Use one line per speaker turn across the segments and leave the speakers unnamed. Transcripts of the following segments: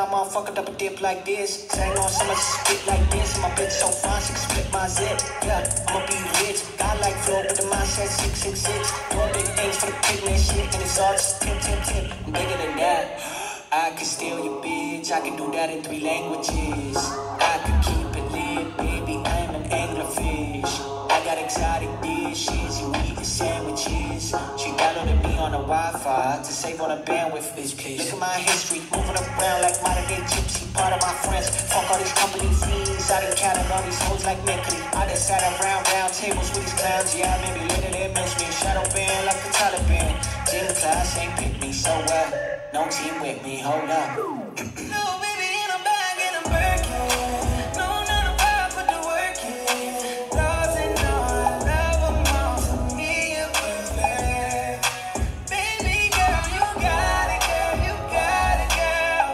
motherfucker double dip like this. Cause I ain't on so much spit like this. And my bitch so fine, she can split my zip. Yeah, I'ma be rich. God like flow with the mindset 666. Doing big things for the pigment shit. And it's all just tip, tip, tip. I'm bigger than that. I can steal your bitch. I can do that in 3 languages. I can keep it lit, baby. I am an anglerfish. I got exotic dishes, you eating sandwiches. She downloaded me on the Wi-Fi to save on the bandwidth, bitch, please. Look at my history, moving around like modern day gypsy. Part of my friends, fuck all these company fiends. I done counted all these hoes like Mickey. I done sat around round tables with these clowns. Yeah, maybe later they miss me. Shadow band like the Taliban. Gym class ain't pick me, so no team with me, hold up.
No, baby, in a bag, in a Birkin. No, not a vibe, put the work in. Lost and all, I love them all. To me, you're perfect. Baby girl, you got it, girl. You got it, girl.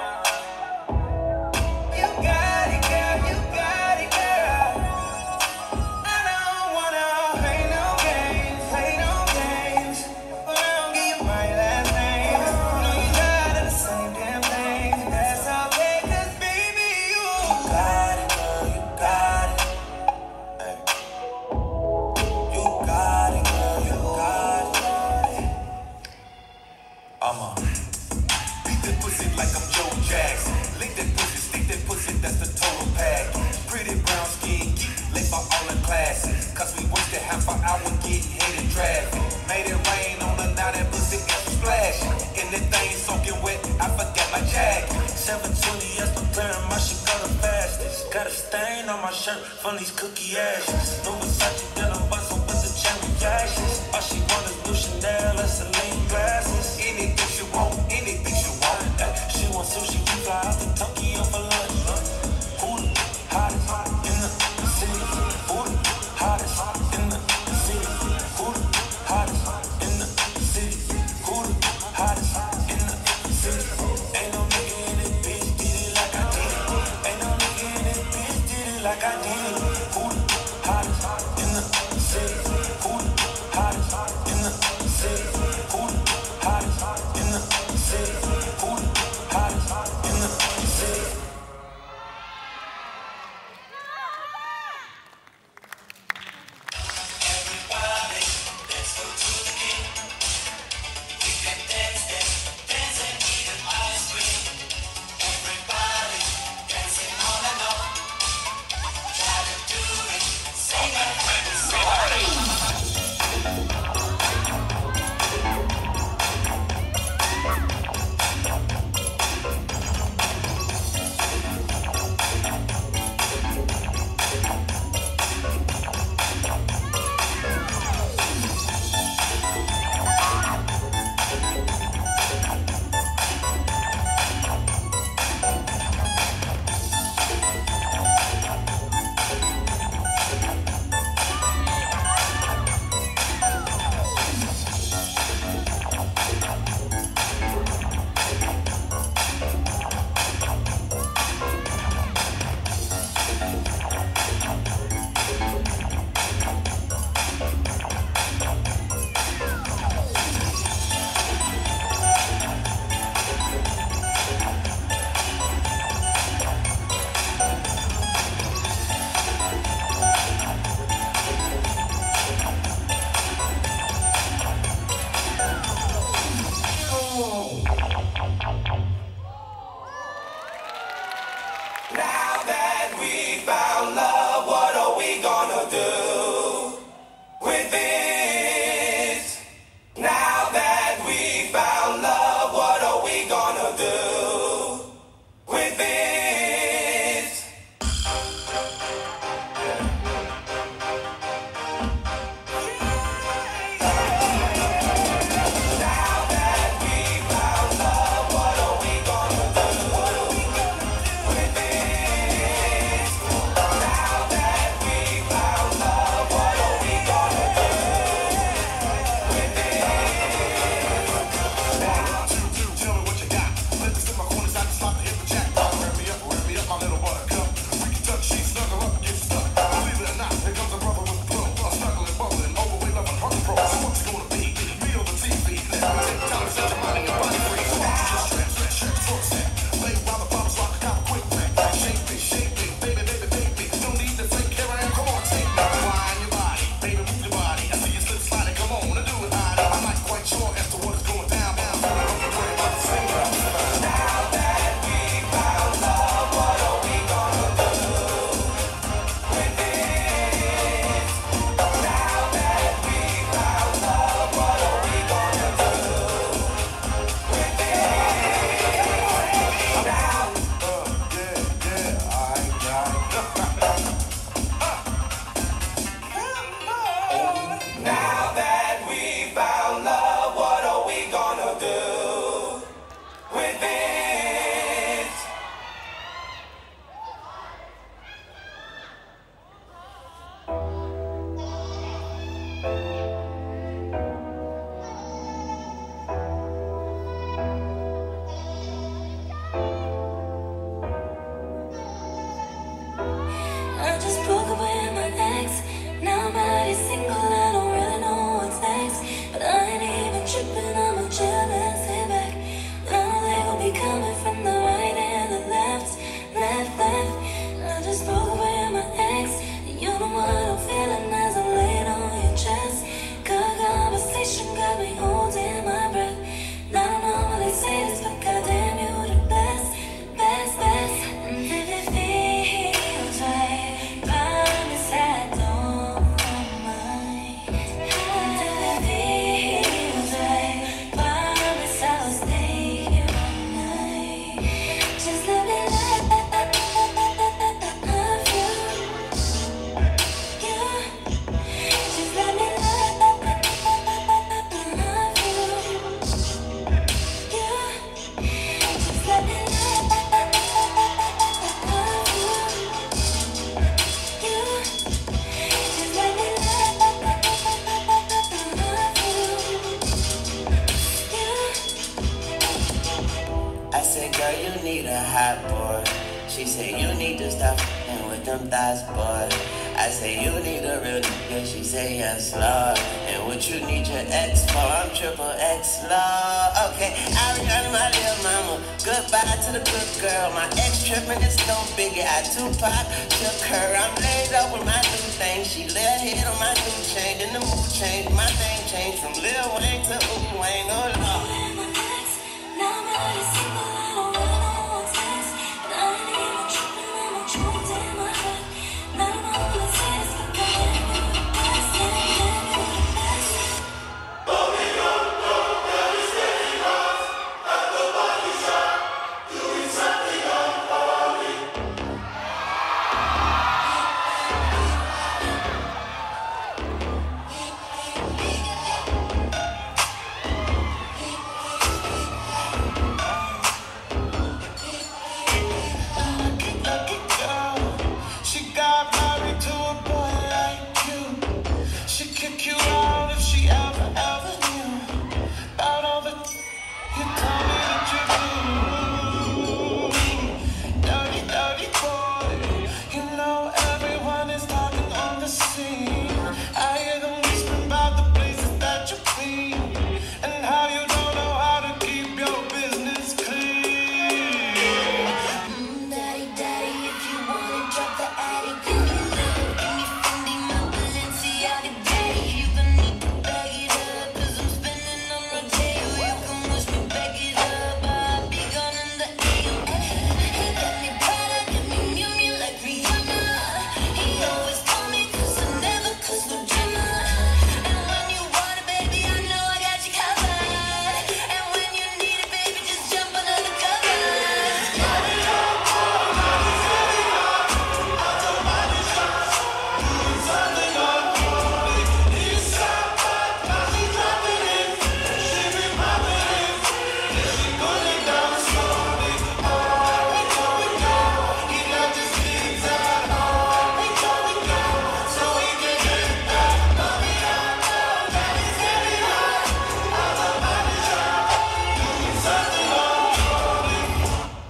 You got it, girl. You got it, girl. I don't wanna play no games, play no games. But I don't give you my last name. You know you tired of the same damn thing. That's okay, 'cause baby, you got it, girl. You got it. Hey. You got it, girl. You got it. Beat that pussy like I'm Joe Jackson. Lick that pussy, stick that pussy, that's the total pack. Pretty brown skin, geek, late for all the classes. 'Cause we worked a half an hour, get headed traffic. Made it rain on her, now that pussy extra splashing. And that thing soaking wet, I forgot my jacket. 720 as the parent, my shit got the fastest. Got a stain on my shirt from these cookie ashes. No Versace denim bustle with the cherry ashes. All she want is blue Chanel and Celine glasses. Anything she want, anything she want. She want sushi, we fly out to Tokyo for lunch. Who the hottest in the city? Who the hottest in the city? Who the hottest in the city? Who the hottest in the city? Ain't no nigga in this bitch did it like I did it. Ain't no nigga in this bitch did it like I did it. Who the hottest in the city? Who the hottest in the city? Who the hottest in the city? Who the hottest in the city?
Now I'm already single, I don't really know what's next. But I ain't even tripping, I'ma chill and sit back. Now they will be coming from the right and the left, left, left. I just broke away with my ex. You know what I'm feeling as I lay it on your chest. Good conversation got me holding my breath. Now I don't know what they say this, but goddamn you the best, best, best. And if it feels right, promise I don't mind. And if it feels right, promise I'll stay here all night. Just let me love you, yeah. Just let me love you, yeah. Just let me love you, yeah. Just let me
I said, girl, you need a hot boy. She said, you need to stop f***ing with them thighs, boy. I said, you need a real nigga. She said, yes, Lord. And what you need your ex for? I'm triple X, Lord. Okay, I return my little mama. Goodbye to the good girl. My ex tripping is no biggie. I Tupac took her. I'm laid up with my new thing. She lay head on my new chain. Then the mood changed. My name changed from Lil Wayne to Ooh Wayne. Oh, Lord.
now I'm already single, I don't really know what's next. But I ain't even tripping, I'm a truth in my head. Now I don't know what it says, but goddamn you the best, goddamn you the best.
She got married to a boy like you. She'd kick you out if she ever knew about all the you told me that you do. Dirty, dirty boy. You know everyone is talking on the scene. I hear them whispering about the places that you clean and how you don't know how to keep your business clean.
Daddy, daddy, if you wanna drop the attic, you can love. Give me Fendi, my Balenciaga, daddy. You gonna need to bag it up, 'cause I'm spending on the tail. You can wish me back it up, I'll be gone in the AM. He got me Prada, got me Miu Miu like Rihanna. He always call me 'cause I never cause no drama. And when you want it, baby, I know I got you covered. And when you need it, baby, just jump under the covers.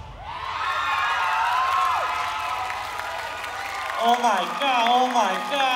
Oh my God, oh my God.